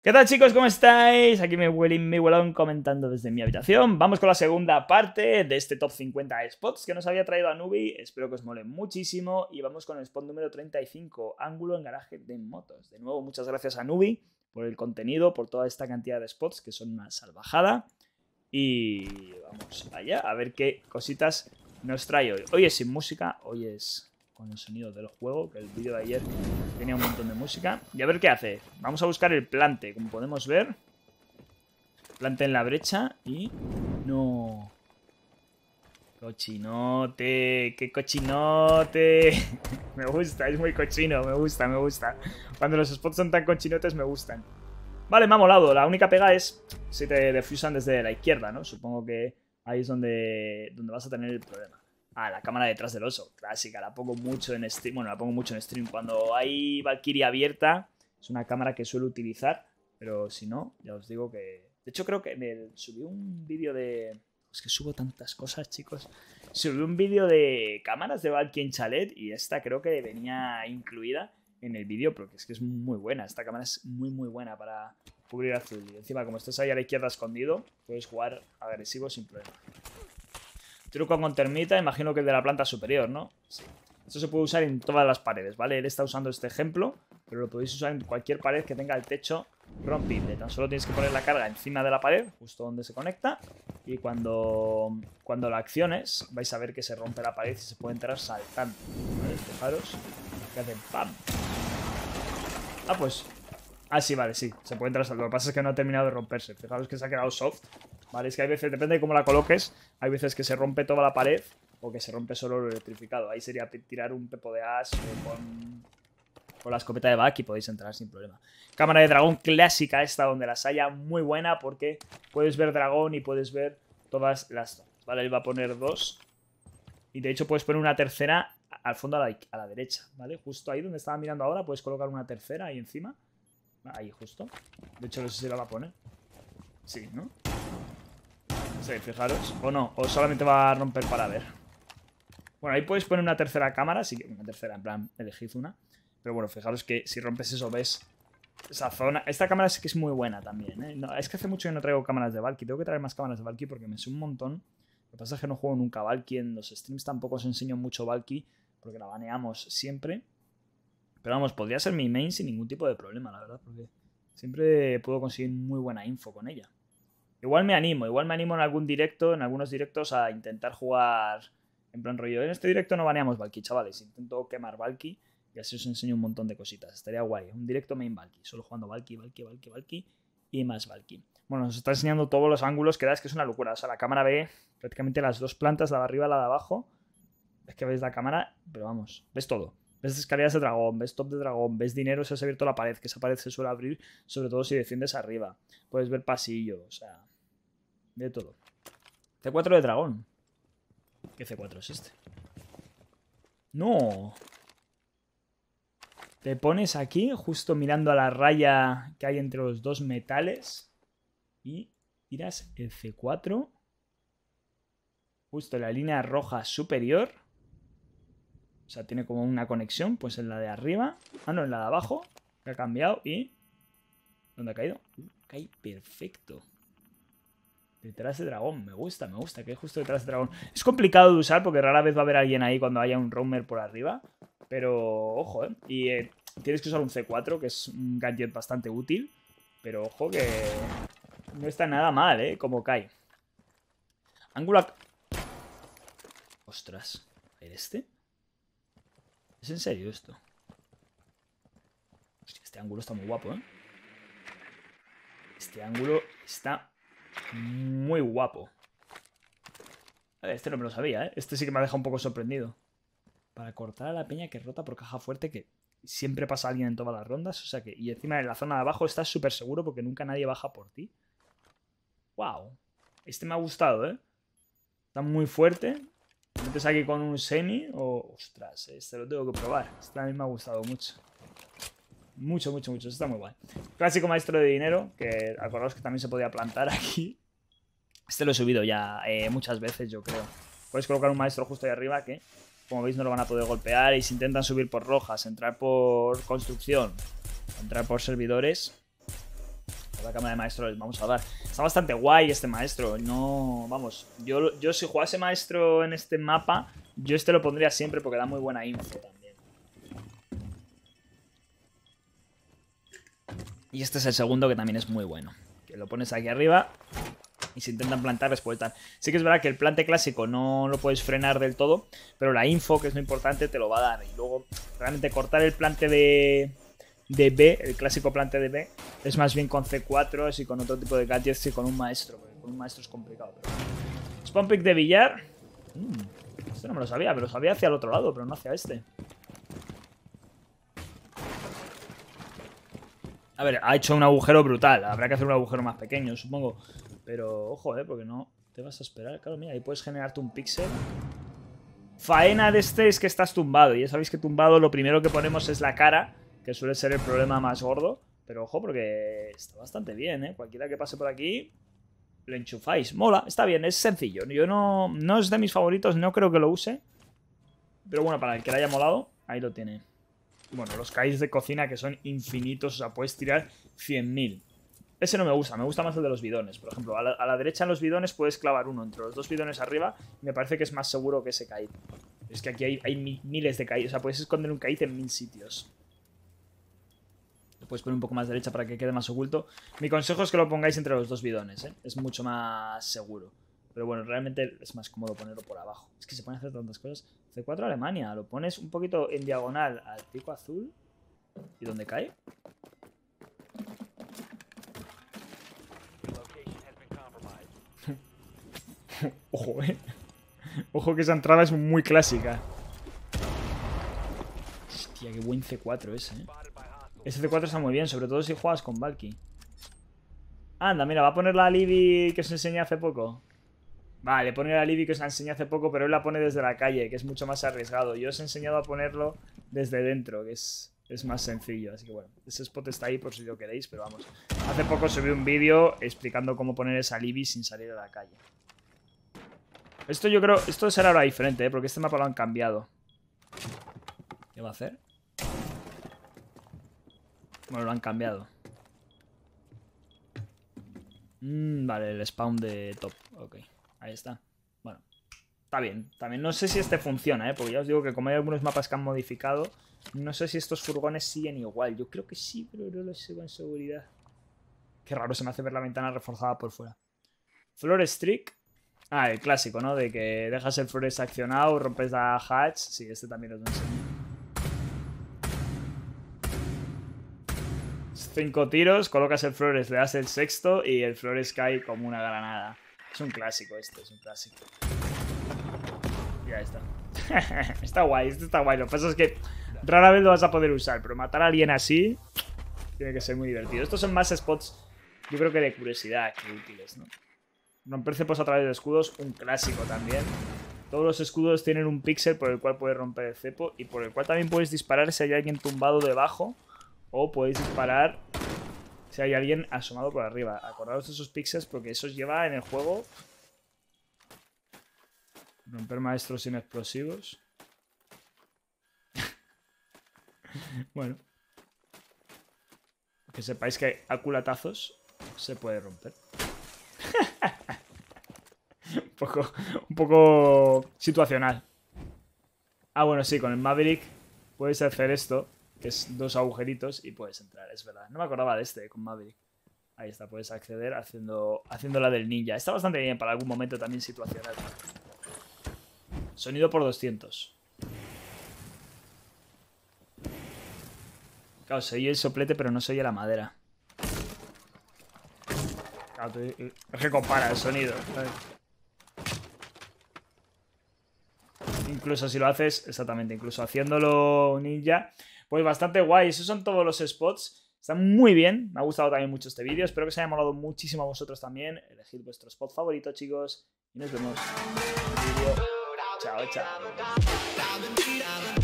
¿Qué tal, chicos? ¿Cómo estáis? Aquí me huelón comentando desde mi habitación. Vamos con la segunda parte de este top 50 spots que nos había traído Anubi. Espero que os mole muchísimo. Y vamos con el spot número 35, ángulo en garaje de motos. De nuevo, muchas gracias a Anubi por el contenido, por toda esta cantidad de spots que son una salvajada. Y vamos allá a ver qué cositas nos trae hoy. Hoy es sin música, hoy es con el sonido del juego, que el vídeo de ayer tenía un montón de música. Y a ver qué hace. Vamos a buscar el plante, como podemos ver. Plante en la brecha y... ¡no! ¡Cochinote! ¡Qué cochinote! Me gusta, es muy cochino, me gusta, me gusta. Cuando los spots son tan cochinotes me gustan. Vale, me ha molado. La única pega es si te defusan desde la izquierda, ¿no? Supongo que ahí es donde vas a tener el problema. Ah, la cámara detrás del oso, clásica, la pongo mucho en stream. Bueno, la pongo mucho en stream. Cuando hay Valkyrie abierta, es una cámara que suelo utilizar. Pero si no, ya os digo que... De hecho, creo que subí un vídeo de... Es que subo tantas cosas, chicos. Subí un vídeo de cámaras de Valkyrie en chalet y esta creo que venía incluida en el vídeo porque es que es muy buena. Esta cámara es muy buena para cubrir azul. Y encima, como estás ahí a la izquierda escondido, puedes jugar agresivo sin problema. Truco con termita, imagino que el de la planta superior, ¿no? Sí. Esto se puede usar en todas las paredes, ¿vale? Él está usando este ejemplo, pero lo podéis usar en cualquier pared que tenga el techo rompible. Tan solo tienes que poner la carga encima de la pared, justo donde se conecta, y cuando la acciones, vais a ver que se rompe la pared y se puede entrar saltando. ¿Vale? Fijaros que hacen ¡pam! Ah, pues... Ah, sí, vale, sí. Se puede entrar saltando. Lo que pasa es que no ha terminado de romperse. Fijaros que se ha quedado soft. Vale, es que hay veces, depende de cómo la coloques, hay veces que se rompe toda la pared o que se rompe solo lo electrificado. Ahí sería tirar un pepo de as con la escopeta de back y podéis entrar sin problema. Cámara de dragón clásica esta, donde las haya, muy buena porque puedes ver dragón y puedes ver todas las zonas. Vale, él va a poner dos. Y de hecho puedes poner una tercera al fondo a la derecha, ¿vale? Justo ahí donde estaba mirando ahora puedes colocar una tercera ahí encima. Ahí justo. De hecho no sé si la va a poner. Sí, ¿no? Sí, fijaros. O no, o solamente va a romper para ver. Bueno, ahí podéis poner una tercera cámara. Sí, una tercera, en plan, elegid una. Pero bueno, fijaros que si rompes eso, ves esa zona. Esta cámara sí que es muy buena también, ¿eh? No, es que hace mucho que no traigo cámaras de Valkyrie. Tengo que traer más cámaras de Valkyrie porque me sé un montón. Lo que pasa es que no juego nunca Valkyrie. En los streams tampoco os enseño mucho Valkyrie porque la baneamos siempre. Pero vamos, podría ser mi main sin ningún tipo de problema, la verdad. Porque siempre puedo conseguir muy buena info con ella. Igual me animo en algún directo, en algunos directos a intentar jugar en plan rollo. En este directo no baneamos Valkyrie, chavales. Intento quemar Valkyrie y así os enseño un montón de cositas. Estaría guay. Un directo main Valkyrie, solo jugando Valkyrie y más Valkyrie. Bueno, nos está enseñando todos los ángulos que da, es que es una locura. O sea, la cámara ve prácticamente las dos plantas, la de arriba y la de abajo. Es que veis la cámara, pero vamos, ves todo. Ves escaleras de dragón, ves top de dragón, ves dinero si has abierto la pared, que esa pared se suele abrir, sobre todo si defiendes arriba. Puedes ver pasillo, o sea... De todo. C4 de dragón. ¿Qué C4 es este? ¡No! Te pones aquí, justo mirando a la raya que hay entre los dos metales. Y tiras el C4. Justo en la línea roja superior. O sea, tiene como una conexión. Pues en la de arriba. Ah, no, en la de abajo. Que ha cambiado y... ¿Dónde ha caído? Cae perfecto. Detrás de dragón, me gusta, que es justo detrás de dragón. Es complicado de usar porque rara vez va a haber alguien ahí cuando haya un roamer por arriba. Pero, ojo, ¿eh? Y tienes que usar un C4, que es un gadget bastante útil. Pero, ojo, que no está nada mal, ¿eh? Como cae. Ángulo... Ostras, ¿este? ¿Es en serio esto? Hostia, este ángulo está muy guapo, ¿eh? Este ángulo está... muy guapo. Este no me lo sabía, ¿eh? Este sí que me ha dejado un poco sorprendido. Para cortar a la peña que rota por caja fuerte, que siempre pasa alguien en todas las rondas. O sea que... Y encima en la zona de abajo estás súper seguro porque nunca nadie baja por ti. ¡Wow! Este me ha gustado, ¿eh? Está muy fuerte. Te metes aquí con un semi o... Ostras, este lo tengo que probar. Este a mí me ha gustado mucho. Mucho. Está muy guay. Clásico maestro de dinero, que acordaos que también se podía plantar aquí. Este lo he subido ya muchas veces, yo creo. Podéis colocar un maestro justo ahí arriba que, como veis, no lo van a poder golpear. Y si intentan subir por rojas, entrar por construcción, entrar por servidores, la cámara de maestro les vamos a dar. Está bastante guay este maestro. No, vamos, yo si jugase maestro en este mapa, yo este lo pondría siempre porque da muy buena info también. Y este es el segundo que también es muy bueno. Que lo pones aquí arriba y si intentan plantar, respuestan. Sí que es verdad que el plante clásico no lo puedes frenar del todo, pero la info, que es lo importante, te lo va a dar. Y luego, realmente cortar el plante de B, el clásico plante de B, es más bien con C4 y con otro tipo de gadgets que con un maestro. Porque con un maestro es complicado. Pero... Spawn pick de billar. Esto no me lo sabía, pero lo sabía hacia el otro lado, pero no hacia este. A ver, ha hecho un agujero brutal. Habrá que hacer un agujero más pequeño, supongo. Pero, ojo, porque no te vas a esperar. Claro, mira, ahí puedes generarte un píxel. Faena de este es que estás tumbado. Y ya sabéis que tumbado lo primero que ponemos es la cara, que suele ser el problema más gordo. Pero ojo, porque está bastante bien, ¿eh? Cualquiera que pase por aquí, lo enchufáis. Mola, está bien, es sencillo. Yo no es de mis favoritos, no creo que lo use. Pero bueno, para el que le haya molado, ahí lo tiene. Bueno, los kites de cocina que son infinitos, o sea, puedes tirar 100.000. Ese no me gusta más el de los bidones. Por ejemplo, a la derecha en los bidones puedes clavar uno entre los dos bidones arriba y me parece que es más seguro que ese kite. Es que aquí hay miles de kites, o sea, puedes esconder un kite en 1000 sitios. Lo puedes poner un poco más derecha para que quede más oculto. Mi consejo es que lo pongáis entre los dos bidones, ¿eh? Es mucho más seguro. Pero bueno, realmente es más cómodo ponerlo por abajo. Es que se pueden hacer tantas cosas. C4 Alemania, lo pones un poquito en diagonal al pico azul. ¿Y dónde cae? Ojo, Ojo que esa entrada es muy clásica. Hostia, qué buen C4 ese, Ese C4 está muy bien, sobre todo si juegas con Valky. Anda, mira, va a poner la Libby que os enseñé hace poco. Vale, pone la Libby que os la enseñé hace poco, pero él la pone desde la calle, que es mucho más arriesgado. Yo os he enseñado a ponerlo desde dentro, que es más sencillo. Así que bueno, ese spot está ahí por si lo queréis, pero vamos. Hace poco subí un vídeo explicando cómo poner esa Libby sin salir a la calle. Esto yo creo, esto será ahora diferente, porque este mapa lo han cambiado. ¿Qué va a hacer? Bueno, lo han cambiado. Vale, el spawn de top. Ok, ahí está. Bueno, está bien. También no sé si este funciona, porque ya os digo que como hay algunos mapas que han modificado, no sé si estos furgones siguen igual. Yo creo que sí, pero no lo sé con seguridad. Qué raro se me hace ver la ventana reforzada por fuera. Floor Streak. Ah, el clásico, ¿no? De que dejas el Flores accionado, rompes la hatch. Sí, este también os lo enseño. 5 tiros, colocas el Flores, le das el sexto y el Flores cae como una granada. Es un clásico este, es un clásico. Ya está. Está guay, este está guay. Lo que pasa es que rara vez lo vas a poder usar, pero matar a alguien así tiene que ser muy divertido. Estos son más spots, yo creo que de curiosidad que útiles, ¿no? Romper cepos a través de escudos, un clásico también. Todos los escudos tienen un píxel por el cual puedes romper el cepo y por el cual también puedes disparar si hay alguien tumbado debajo. O podéis disparar si hay alguien asomado por arriba. Acordaos de esos píxeles porque eso os lleva en el juego. Romper maestros sin explosivos. Bueno. Que sepáis que a culatazos se puede romper. un poco situacional. Ah, bueno, sí, con el Maverick puedes hacer esto, que es 2 agujeritos y puedes entrar, es verdad. No me acordaba de este con Maverick. Ahí está, puedes acceder haciendo la del ninja. Está bastante bien para algún momento también situacional. Sonido por 200. Claro, se oye el soplete, pero no se oye la madera. Claro, es que compara el sonido, ¿sabes? Incluso si lo haces, exactamente, incluso haciéndolo ninja, pues bastante guay. Esos son todos los spots. Están muy bien. Me ha gustado también mucho este vídeo. Espero que os haya molado muchísimo a vosotros también. Elegid vuestro spot favorito, chicos. Y nos vemos en el vídeo. Chao, chao.